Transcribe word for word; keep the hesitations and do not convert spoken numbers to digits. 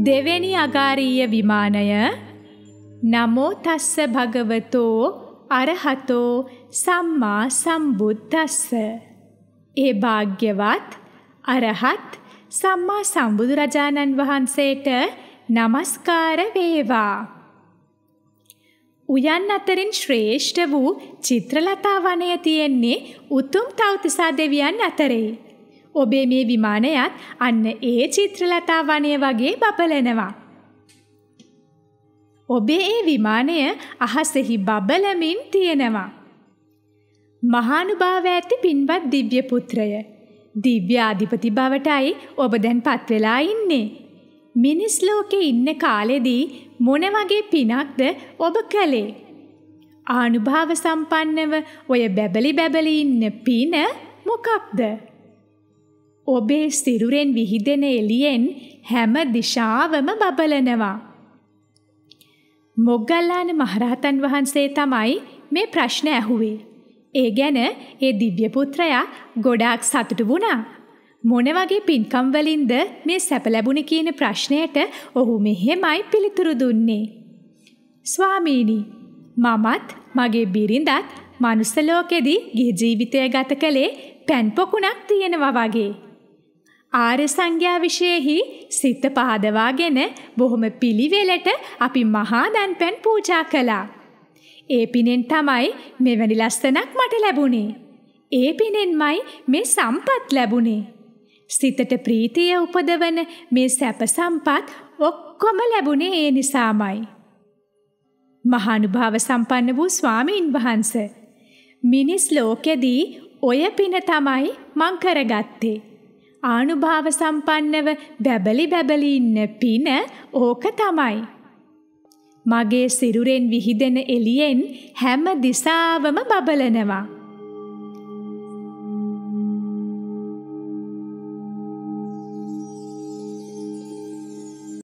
දෙවෙනි අගාරීය විමානය නමෝ තස්ස භගවතෝ අරහතෝ සම්මා සම්බුද්දස්ස. ඒ භාග්‍යවත් අරහත් සම්මා සම්බුදුරජාණන් වහන්සේට නමස්කාර වේවා. උයන් අතරින් ශ්‍රේෂ්ඨ වූ චිත්‍රලතා වනය තියෙන්නේ උතුම් තව්තිසා දෙවියන් අතරේ. ඔබේ මේ විමානයත් අන්න ඒ චිත්‍රලතා වනය වගේ බබලනවා. ඔබේ ඒ විමානය අහසෙහි බබලමින් තියෙනවා. මහානුභාව ඇති පින්වත් දිව්‍ය පුත්‍රය, දිව්‍ය අධිපති බවටයි ඔබ දැන් පත් වෙලා ඉන්නේ. මිනිස් ලෝකේ ඉන්න කාලෙදී මොන වගේ පිනක්ද ඔබ කළේ? ආනුභාව සම්පන්නව ඔය බැබලි බැබලි ඉන්න පින මොකක්ද? ඔබේ සිරුරෙන් විහිදෙන එළියෙන් හැම දිශාවම බබලනවා. මොග්ගල්ලාන මහරහතන් වහන්සේ තමයි මේ ප්‍රශ්න ඇහුවේ. ඒ ගැන ඒ දිව්‍ය පුත්‍රයා ගොඩාක් සතුටු වුණා. මොන වගේ පින්කම් වලින්ද මේ සැප ලැබුණේ කියන ප්‍රශ්නයට ඔහු මෙහෙමයි පිළිතුරු දුන්නේ. ස්වාමීනි, මමත් මගේ බිරිඳත් මනුස්ස ලෝකෙදී ගිහි ජීවිතය ගත කළේ පෑන් පොකුණක් තියෙනවා වගේ. ආර්ය සංඝයා විශේෂෙහි සිත පහදවාගෙන බොහොම පිළිවෙලට අපි මහා දන්පැන් පූජා කළා. ඒ පිනෙන් තමයි මෙවැනි ලස්සනක් මට ලැබුණේ. ඒ පිනෙන්මයි මේ සම්පත් ලැබුණේ. සිතට ප්‍රීතිය උපදවන මේ සැප සම්පත් ඔක්කොම ලැබුණේ ඒ නිසාමයි. මහානුභාව සම්පන්න වූ ස්වාමීන් වහන්සේ, මිනිස් ලෝකෙදී ඔය පින තමයි මං කරගත්තේ. ආනුභාව සම්පන්නව බැබලි බැබලි ඉන්න පින ඕක තමයි. මගේ සිරුරෙන් විහිදෙන එළියෙන් හැම දිසාවම බබලනවා.